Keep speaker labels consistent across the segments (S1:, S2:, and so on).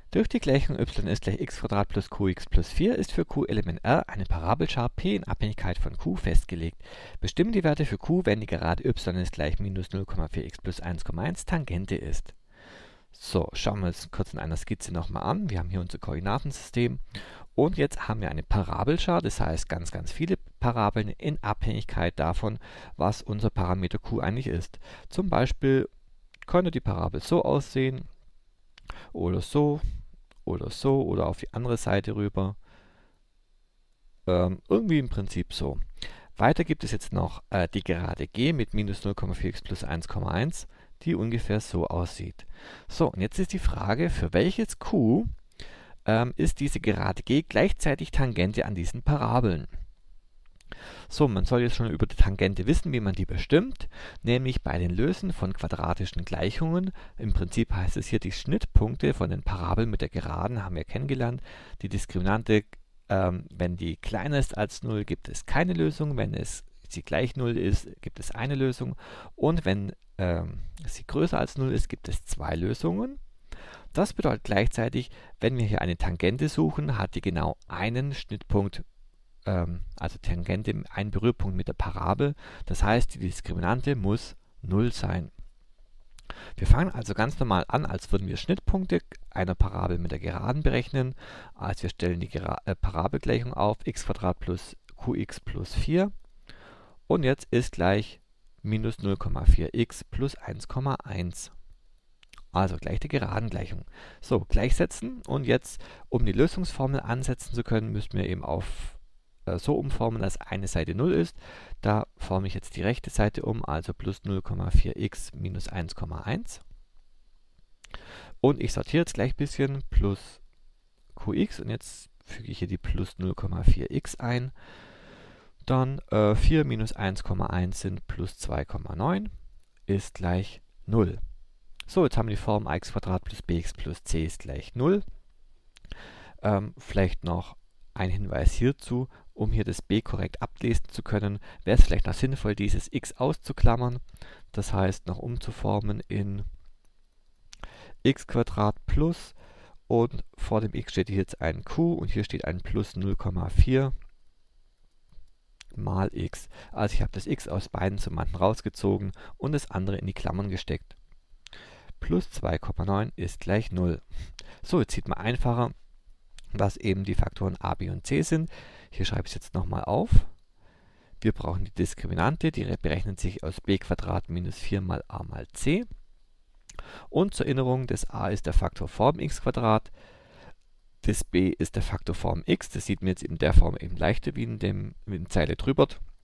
S1: Durch die Gleichung y ist gleich x² plus qx plus 4 ist für q Element R eine Parabelschar P in Abhängigkeit von q festgelegt. Bestimmen die Werte für q, wenn die Gerade y ist gleich minus 0,4x plus 1,1 Tangente ist. So, schauen wir uns kurz in einer Skizze nochmal an. Wir haben hier unser Koordinatensystem und jetzt haben wir eine Parabelschar, das heißt ganz viele Parabeln in Abhängigkeit davon, was unser Parameter q eigentlich ist. Zum Beispiel könnte die Parabel so aussehen oder so oder auf die andere Seite rüber. Irgendwie im Prinzip so. Weiter gibt es jetzt noch die Gerade G mit minus 0,4x plus 1,1, die ungefähr so aussieht. So, und jetzt ist die Frage, für welches q ist diese Gerade G gleichzeitig Tangente an diesen Parabeln? So, man soll jetzt schon über die Tangente wissen, wie man die bestimmt, nämlich bei den Lösen von quadratischen Gleichungen. Im Prinzip heißt es hier, die Schnittpunkte von den Parabeln mit der Geraden haben wir kennengelernt. Die Diskriminante, wenn die kleiner ist als 0, gibt es keine Lösung. Wenn sie gleich 0 ist, gibt es eine Lösung. Und wenn sie größer als 0 ist, gibt es zwei Lösungen. Das bedeutet gleichzeitig, wenn wir hier eine Tangente suchen, hat die genau einen Schnittpunkt, also Tangente, einen Berührpunkt mit der Parabel. Das heißt, die Diskriminante muss 0 sein. Wir fangen also ganz normal an, als würden wir Schnittpunkte einer Parabel mit der Geraden berechnen. Also wir stellen die Parabelgleichung auf, x² plus qx plus 4. Und jetzt ist gleich minus 0,4x plus 1,1. Also gleich die Geradengleichung. So, gleichsetzen und jetzt, um die Lösungsformel ansetzen zu können, müssen wir eben so umformen, dass eine Seite 0 ist. Da forme ich jetzt die rechte Seite um, also plus 0,4x minus 1,1. Und ich sortiere jetzt gleich ein bisschen, plus qx, und jetzt füge ich hier die plus 0,4x ein. Dann 4 minus 1,1 sind plus 2,9, ist gleich 0. So, jetzt haben wir die Form ax² plus bx plus c ist gleich 0. Vielleicht noch ein Hinweis hierzu, um hier das b korrekt ablesen zu können, wäre es vielleicht noch sinnvoll, dieses x auszuklammern. Das heißt, noch umzuformen in x² plus, und vor dem x steht hier jetzt ein q und hier steht ein plus 0,4 mal x. Also ich habe das x aus beiden Summanden rausgezogen und das andere in die Klammern gesteckt. Plus 2,9 ist gleich 0. So, jetzt sieht man einfacher, was eben die Faktoren a, b und c sind. Hier schreibe ich es jetzt nochmal auf. Wir brauchen die Diskriminante, die berechnet sich aus b² minus 4 mal a mal c. Und zur Erinnerung, das a ist der Faktor Form x², das b ist der Faktor Form x. Das sieht man jetzt in der Form eben leichter wie in der Zeile drüber.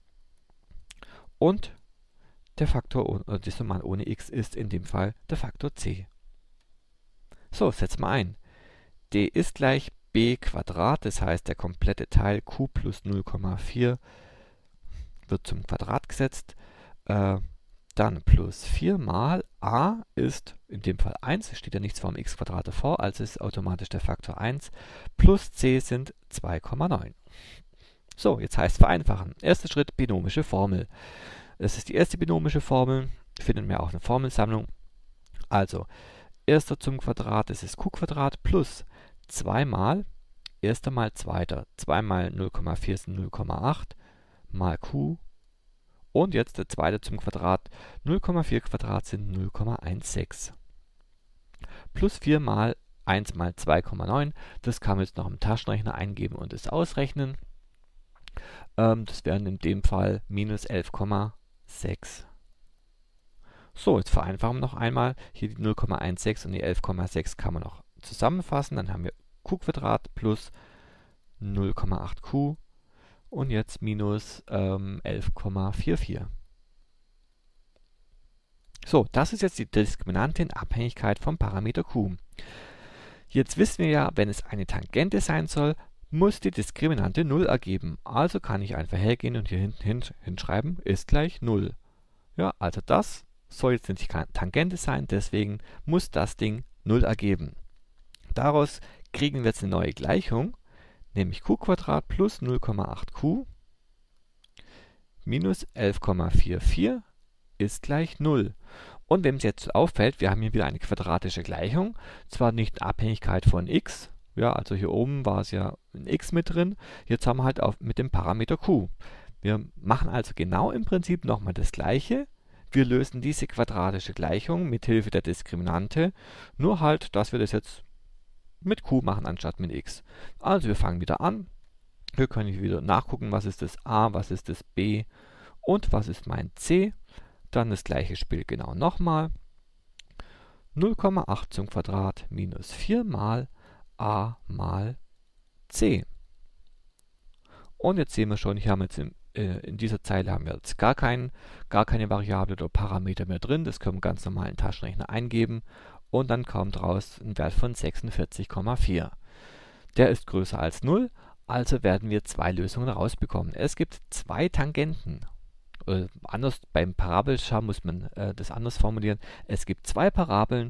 S1: Und der Faktor, die Summe ohne x ist in dem Fall der Faktor c. So, setzen wir ein. d ist gleich b², das heißt der komplette Teil q plus 0,4 wird zum Quadrat gesetzt. Dann plus 4 mal a ist in dem Fall 1, es steht ja nichts vom x² davor, also ist automatisch der Faktor 1, plus c sind 2,9. So, jetzt heißt vereinfachen. Erster Schritt, binomische Formel. Das ist die erste binomische Formel, finden wir auch eine Formelsammlung. Also, erster zum Quadrat, das ist q² plus 2 mal, erster mal zweiter, 2 mal 0,4 sind 0,8 mal q. Und jetzt der zweite zum Quadrat, 0,4² sind 0,16. Plus 4 mal 1 mal 2,9, das kann man jetzt noch im Taschenrechner eingeben und es ausrechnen. Das wären in dem Fall minus 11,6. So, jetzt vereinfachen wir noch einmal. Hier die 0,16 und die 11,6 kann man noch zusammenfassen. Dann haben wir q² plus 0,8q. Und jetzt minus 11,44. So, das ist jetzt die Diskriminante in Abhängigkeit vom Parameter q. Jetzt wissen wir ja, wenn es eine Tangente sein soll, muss die Diskriminante 0 ergeben. Also kann ich einfach hergehen und hier hinten hinschreiben, ist gleich 0. Ja, also das soll jetzt nicht die Tangente sein, deswegen muss das Ding 0 ergeben. Daraus kriegen wir jetzt eine neue Gleichung, nämlich q² plus 0,8q minus 11,44 ist gleich 0. Und wenn es jetzt auffällt, wir haben hier wieder eine quadratische Gleichung, zwar nicht in Abhängigkeit von x, ja, also hier oben war es ja ein x mit drin, jetzt haben wir halt auch mit dem Parameter q. Wir machen also genau im Prinzip nochmal das Gleiche. Wir lösen diese quadratische Gleichung mit Hilfe der Diskriminante, nur halt, dass wir das jetzt mit q machen anstatt mit x. Also wir fangen wieder an. Hier kann ich wieder nachgucken, was ist das a, was ist das b und was ist mein c. Dann das gleiche Spiel genau nochmal. 0,8 zum Quadrat minus 4 mal a mal c. Und jetzt sehen wir schon, hier haben wir jetzt in dieser Zeile haben wir jetzt gar keine Variable oder Parameter mehr drin. Das können wir ganz normal in den Taschenrechner eingeben und dann kommt raus ein Wert von 46,4. Der ist größer als 0, also werden wir zwei Lösungen rausbekommen. Es gibt zwei Tangenten. Anders beim Parabelschau muss man das anders formulieren. Es gibt zwei Parabeln,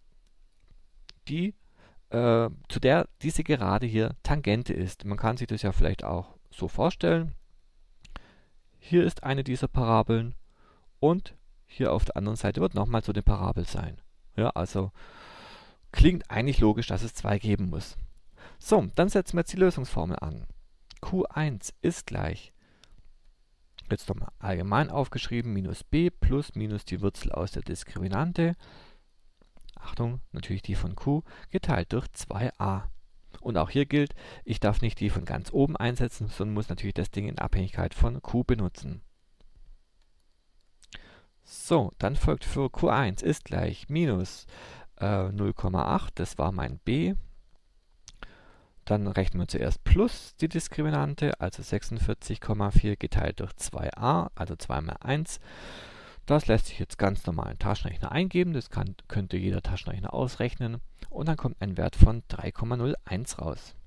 S1: zu der diese Gerade hier Tangente ist. Man kann sich das ja vielleicht auch so vorstellen. Hier ist eine dieser Parabeln und hier auf der anderen Seite wird nochmal so eine Parabel sein. Ja, also klingt eigentlich logisch, dass es zwei geben muss. So, dann setzen wir jetzt die Lösungsformel an. Q1 ist gleich, jetzt nochmal allgemein aufgeschrieben, minus b plus minus die Wurzel aus der Diskriminante, Achtung, natürlich die von q, geteilt durch 2a. Und auch hier gilt, ich darf nicht die von ganz oben einsetzen, sondern muss natürlich das Ding in Abhängigkeit von q benutzen. So, dann folgt für q1 ist gleich minus 0,8, das war mein b. Dann rechnen wir zuerst plus die Diskriminante, also 46,4 geteilt durch 2a, also 2 mal 1. Das lässt sich jetzt ganz normal in den Taschenrechner eingeben, das könnte jeder Taschenrechner ausrechnen. Und dann kommt ein Wert von 3,01 raus.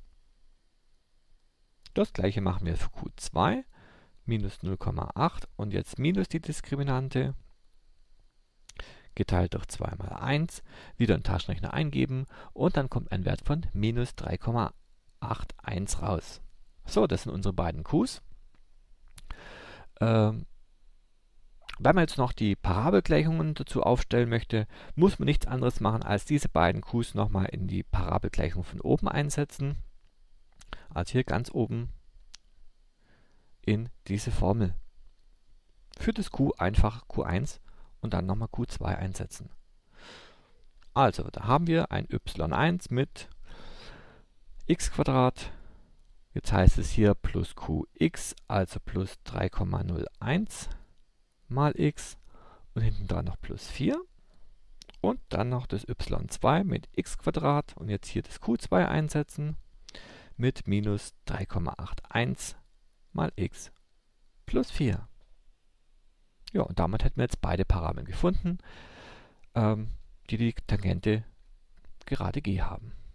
S1: Das gleiche machen wir für Q2, minus 0,8 und jetzt minus die Diskriminante, geteilt durch 2 mal 1, wieder in den Taschenrechner eingeben und dann kommt ein Wert von minus 3,81 raus. So, das sind unsere beiden Qs. Wenn man jetzt noch die Parabelgleichungen dazu aufstellen möchte, muss man nichts anderes machen, als diese beiden Qs nochmal in die Parabelgleichung von oben einsetzen. Also hier ganz oben in diese Formel. Für das Q einfach Q1 und dann nochmal Q2 einsetzen. Also, da haben wir ein y1 mit x². Jetzt heißt es hier plus qx, also plus 3,01 mal x und hinten dran noch plus 4 und dann noch das y2 mit x² und jetzt hier das q2 einsetzen mit minus 3,81 mal x plus 4. Ja, und damit hätten wir jetzt beide Parabeln gefunden, die die Tangente gerade g haben.